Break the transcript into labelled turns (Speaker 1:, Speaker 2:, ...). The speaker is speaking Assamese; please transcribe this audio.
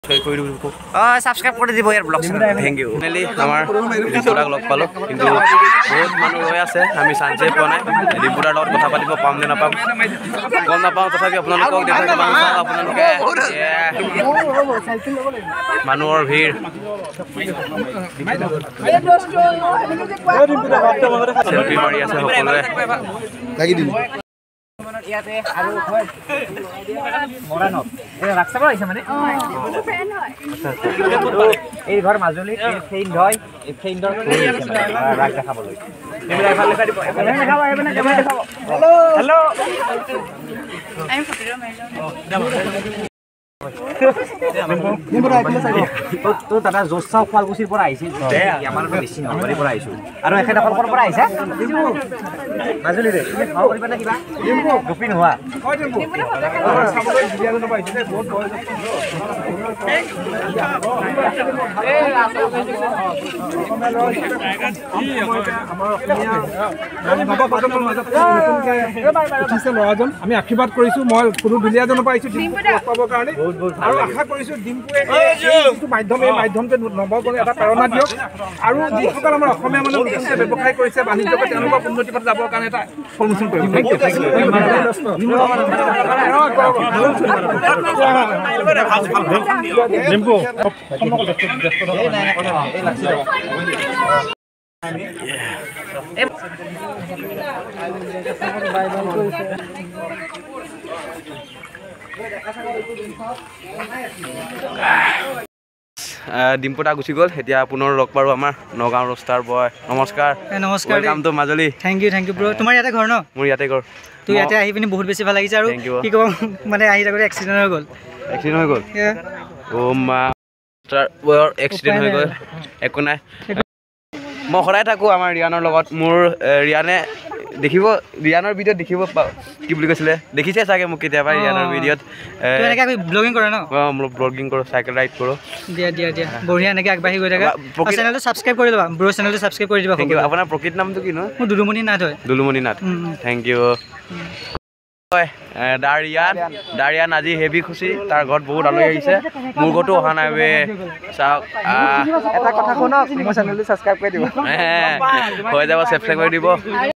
Speaker 1: সাবস্ক্রাইব করে দিব ইয়ার ব্লগ থ্যাংক ইউ ফাইনালি আমার ডিম্পুদাক লগ পালো কিন্তু বহুত মানুহ ৰৈ আছে আমি চান্সে পোৱা নাই ডিম্পুদাৰ লগত কথা পাতিব পাম নে নাপাম গম নাপাওঁ তথাপি আপোনালোকক দেখাই পাম চাওক আপোনালোকে মানুহৰ ভিৰ চেলফি মাৰি আছে সকলোৱে লাগি দিম ইয়াতে আৰু মৰানত এই ৰাস্তাৰ আহিছে মানে এই ঘৰ মাজুলী ফেইণ্ড হয় এই ফেইণ্ডৰ ৰাগ দেখাবলৈ তুমি এফালে চাই দিব এফালে দেখাব এফালে কেমেৰা দেখাব হেল্ল আমি ফটো মাৰিলো তো দাদা জোচা শুৱালকুছিৰ পৰা আহিছে আমাৰ বেছি নগৰীৰ পৰা আহিছোঁ আৰু এখেতসকলৰ পৰা আহিছে মাজুলীৰে খাব পাৰিবা নে কিবা গোপী নোহোৱা
Speaker 2: ল'ৰাজন আমি আশীৰ্বাদ কৰিছোঁ মই কোনো দুলীয়াজনৰ পৰা আহিছোঁ পাবৰ কাৰণে আৰু আশা কৰিছোঁ ডিম্পুৱে যিটো মাধ্যম এই মাধ্যমটোৱে নৱকৰণে এটা প্ৰেৰণা দিয়ক আৰু যিসকল আমাৰ অসমীয়া মানুহ নতুনকৈ ব্যৱসায় কৰিছে বাণিজ্য কৰি তেওঁলোকৰ উন্নতি পথত যাবৰ কাৰণে এটা প্ৰমোচন কৰিম
Speaker 1: ডিম্পুদা গুচি গ'ল এতিয়া পুনৰ লগ পাৰো আমাৰ নগাঁও ৰোষ্টাৰ বয় নমস্কাৰ
Speaker 3: নমস্কাৰ
Speaker 1: কাম তো মাজুলী
Speaker 3: থেংক ইউ ব্ৰ তোমাৰ ইয়াতে ঘৰ ন
Speaker 1: মোৰ ইয়াতে ঘৰ
Speaker 3: তুই ইয়াতে আহি পিনি বহুত বেছি ভাল লাগিছে আৰু কি ক'ম মানে আহি থাকোঁতে এক্সিডেণ্ট হৈ গ'ল
Speaker 1: বয়ৰ এক্সিডেণ্ট হৈ গ'ল একো নাই মই সদায় থাকোঁ আমাৰ ৰিয়ানৰ লগত মোৰ ৰিয়ানে দেখিব ৰিয়ানৰ ভিডিঅ'ত দেখিব কি বুলি কৈছিলে দেখিছে চাগে মোক কেতিয়াবা ৰিয়ানৰ ভিডিঅ'ত
Speaker 3: ব্লগিং কৰে ন
Speaker 1: মই ব্লগিং কৰোঁ চাইকেল ৰাইড কৰোঁ
Speaker 3: দিয়া বঢ়িয়া এনেকৈ আগবাঢ়ি গৈ থাকা চেনেলটো ছাবস্ক্ৰাইব কৰি ল'বা ব্ৰ চেনেলটো ছাবস্ক্ৰাইব কৰি দিবা
Speaker 1: থেংক ইউ আপোনাৰ প্ৰকৃত নামটো কিনো
Speaker 3: মোৰ দুলুমণি নাথ হয়
Speaker 1: দুলুমণি নাথ থেংক ইউ দাৰিয়ান আজি হেভি খুচি তাৰ ঘৰত বহুত আলহী আহিছে মোৰ ঘৰতো অহা নাই বে চাওক
Speaker 3: এটা কথা শুনক মোৰ চেনেলটো ছাবস্ক্ৰাইব কৰি দিব
Speaker 1: হৈ যাব ছাবস্ক্ৰাইব কৰি দিব